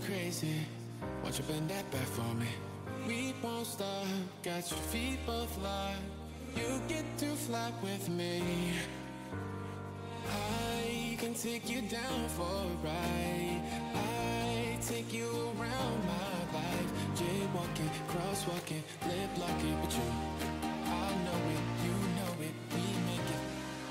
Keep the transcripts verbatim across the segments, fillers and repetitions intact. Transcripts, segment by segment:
crazy. Watch you bend that back for me. We won't stop, got your feet both locked. You get to fly with me. I can take you down for a ride. I take you around my life. Jaywalking, crosswalking, lip locking, but you, I know it, you know it, we make it.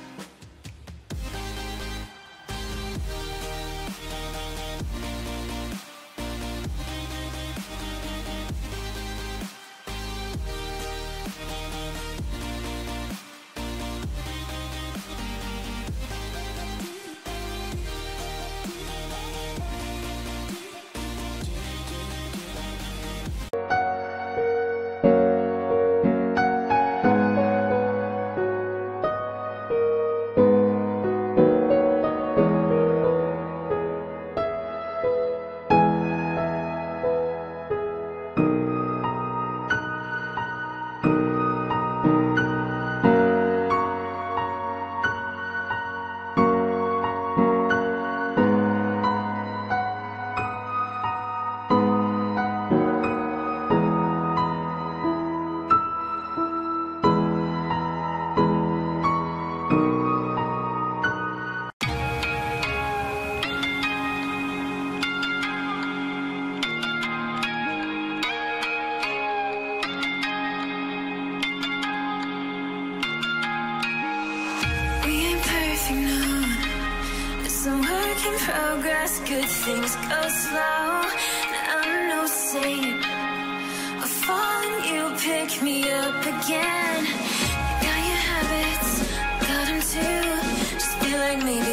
In progress, good things go slow. And I'm no saint. I fall and you pick me up again. You got your habits, got them too. Just feel like maybe